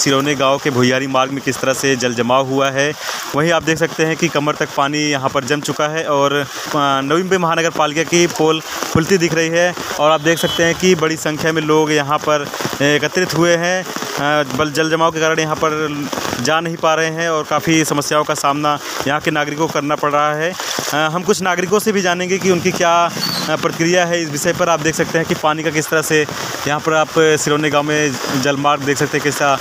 सिरोने गांव के भुइयारी मार्ग में किस तरह से जल जमाव हुआ है। वहीं आप देख सकते हैं कि कमर तक पानी यहां पर जम चुका है और नवी मुंबई महानगर पालिका की पोल खुलती दिख रही है और आप देख सकते हैं कि बड़ी संख्या में लोग यहां पर एकत्रित हुए हैं। जल जमाव के कारण यहां पर जा नहीं पा रहे हैं और काफ़ी समस्याओं का सामना यहाँ के नागरिकों को करना पड़ रहा है। हम कुछ नागरिकों से भी जानेंगे कि उनकी क्या प्रतिक्रिया है इस विषय पर। आप देख सकते हैं कि पानी का किस तरह से यहाँ पर आप सिरोने गांव में जलमार्ग देख सकते हैं कैसा।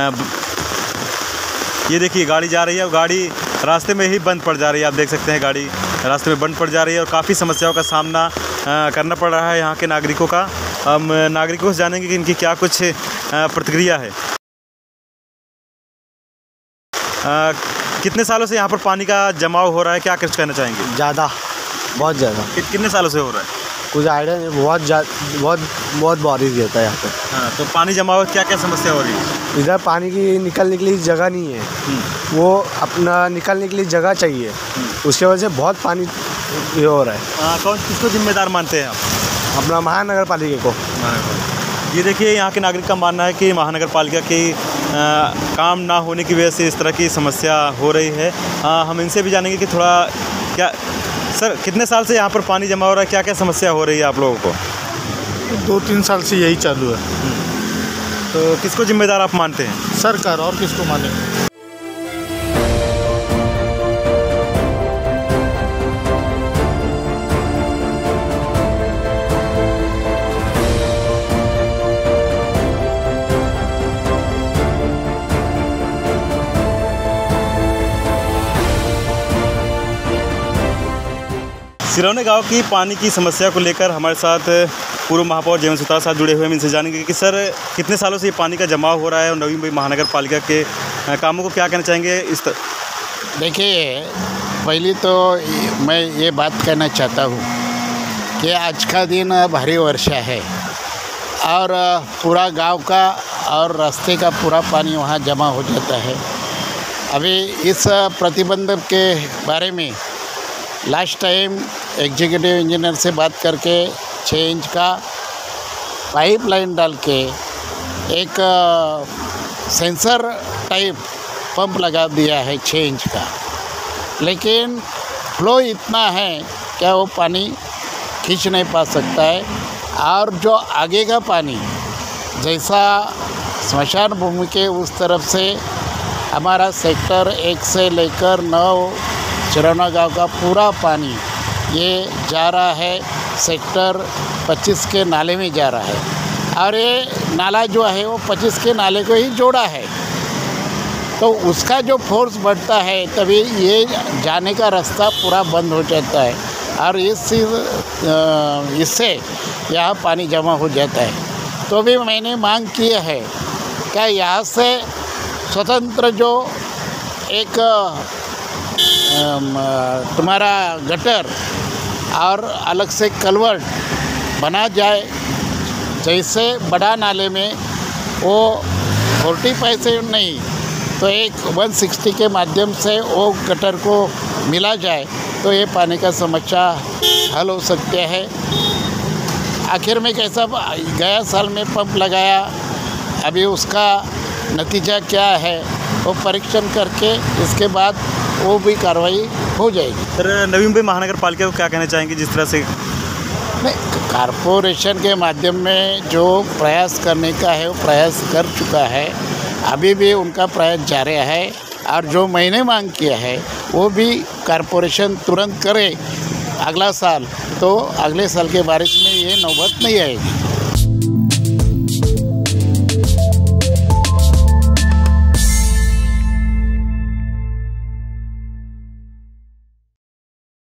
ये देखिए गाड़ी जा रही है और गाड़ी रास्ते में ही बंद पड़ जा रही है। आप देख सकते हैं गाड़ी रास्ते में बंद पड़ जा रही है और काफ़ी समस्याओं का सामना करना पड़ रहा है यहाँ के नागरिकों का। हम नागरिकों से जानेंगे कि इनकी क्या कुछ प्रतिक्रिया है। कितने सालों से यहाँ पर पानी का जमाव हो रहा है, क्या कुछ कहना चाहेंगे? ज़्यादा, बहुत ज़्यादा। कितने सालों से हो रहा है? कुछ आइडिया नहीं, बहुत बारिश गिरता है यहाँ पे। हाँ, तो पानी जमाव क्या क्या समस्या हो रही है? इधर पानी की निकलने के लिए जगह नहीं है, वो अपना निकलने के लिए जगह चाहिए, उसके वजह से बहुत पानी ये हो रहा है। कौन किसको जिम्मेदार मानते हैं आप? अपना महानगर पालिका को। ये देखिए यहाँ के नागरिक का मानना है कि महानगर पालिका की काम ना होने की वजह से इस तरह की समस्या हो रही है। हम इनसे भी जानेंगे कि थोड़ा क्या सर कितने साल से यहाँ पर पानी जमा हो रहा है, क्या क्या समस्या हो रही है आप लोगों को? 2-3 साल से यही चालू है। तो किसको जिम्मेदार आप मानते हैं? सरकार, और किसको माने? सिरोने गांव की पानी की समस्या को लेकर हमारे साथ पूर्व महापौर जयवंत सुतार साहब जुड़े हुए हैं। इनसे जानेंगे कि सर कितने सालों से ये पानी का जमाव हो रहा है और नवी मुंबई महानगर पालिका के कामों को क्या कहना चाहेंगे इस देखिए, पहले तो मैं ये बात कहना चाहता हूँ कि आज का दिन भारी वर्षा है और पूरा गांव का और रास्ते का पूरा पानी वहाँ जमा हो जाता है। अभी इस प्रतिबंध के बारे में लास्ट टाइम एग्जीक्यूटिव इंजीनियर से बात करके 6 इंच का पाइपलाइन डाल के एक सेंसर टाइप पंप लगा दिया है 6 इंच का, लेकिन फ्लो इतना है क्या वो पानी खींच नहीं पा सकता है। और जो आगे का पानी जैसा स्मशान भूमि के उस तरफ से हमारा सेक्टर 1 से लेकर 9 सिरोना गांव का पूरा पानी ये जा रहा है सेक्टर 25 के नाले में जा रहा है और ये नाला जो है वो 25 के नाले को ही जोड़ा है। तो उसका जो फोर्स बढ़ता है तभी ये जाने का रास्ता पूरा बंद हो जाता है और इससे यहाँ पानी जमा हो जाता है। तो भी मैंने मांग की है क्या यहाँ से स्वतंत्र जो एक तुम्हारा गटर और अलग से कलवर्ट बना जाए, जैसे बड़ा नाले में वो 45 से नहीं तो एक 160 के माध्यम से वो गटर को मिला जाए तो ये पानी का समस्या हल हो सकता है। आखिर में कैसा गया साल में पंप लगाया, अभी उसका नतीजा क्या है वो परीक्षण करके इसके बाद वो भी कार्रवाई हो जाएगी। सर नवी मुंबई महानगर पालिका को क्या कहना चाहेंगे जिस तरह से कारपोरेशन के माध्यम में जो प्रयास करने का है वो प्रयास कर चुका है, अभी भी उनका प्रयास जारी है और जो मैंने मांग किया है वो भी कारपोरेशन तुरंत करे अगला साल, तो अगले साल के बारिश में ये नौबत नहीं आएगी।